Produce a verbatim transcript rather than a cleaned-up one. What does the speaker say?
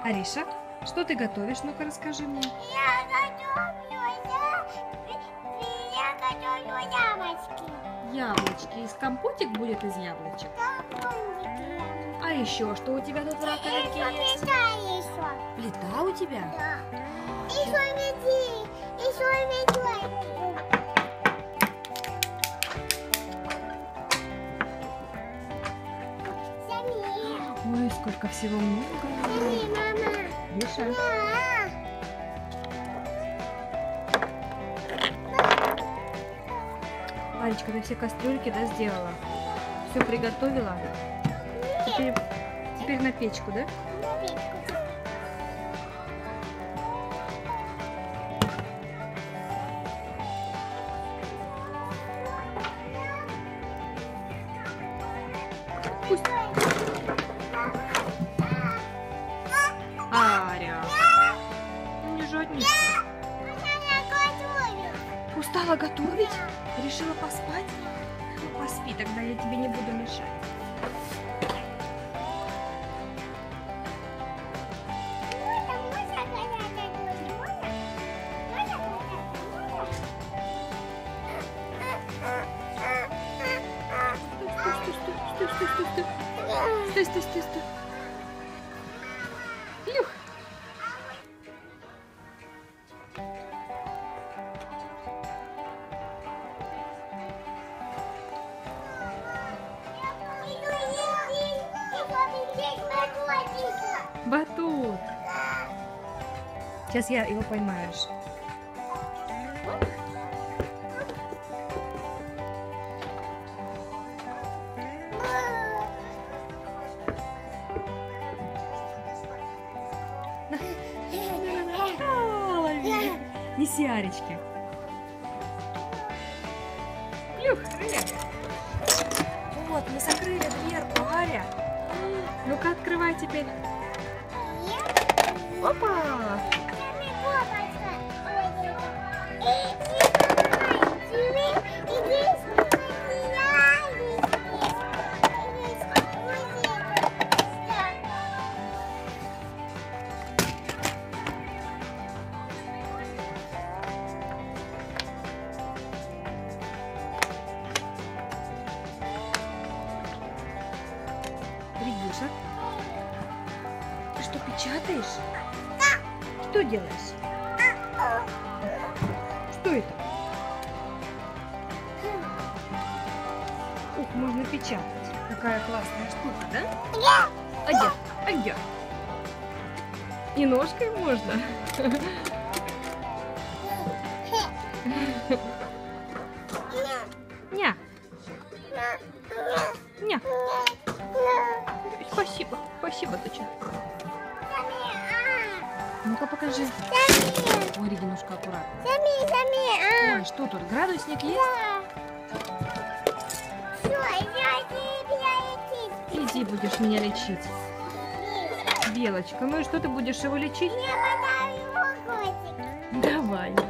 Ариша, что ты готовишь? Ну-ка расскажи мне. Я готовлю, я, я готовлю яблочки. Яблочки. Из компотик будет из яблочек? Компотики. А еще что у тебя тут в раковинке есть? Плита еще. Плита у тебя? Да. Еще меди, еще медведь. Ой, сколько всего много. Сами, мама. Ариша. Аречка, ты все кастрюльки, да, сделала? Все приготовила? Теперь, теперь на печку, да? На печку. Пусть. Аря, не жадничай. Устала готовить? Решила поспать? Ну, поспи, тогда я тебе не буду мешать. Стой, стой, стой, стой. Илюх. Батут. Сейчас я его поймаешь. Неси Аречке. Люх, привет. Вот, мы закрыли дверку, Аря. Ну-ка, открывай теперь. Опа! Регюша, ты что, печатаешь? Что делаешь? Что это? Ух, можно печатать. Какая классная штука, да? А где? А где? И ножкой можно. Ня. Ня. Спасибо, спасибо, доча. Ну-ка покажи. Ой, Регинушка, аккуратно. Сами, сами, Ой, что тут, градусник есть? Все, я тебя лечить. Иди, будешь меня лечить. Белочка, ну и что ты будешь его лечить? Я хочу котик. Давай.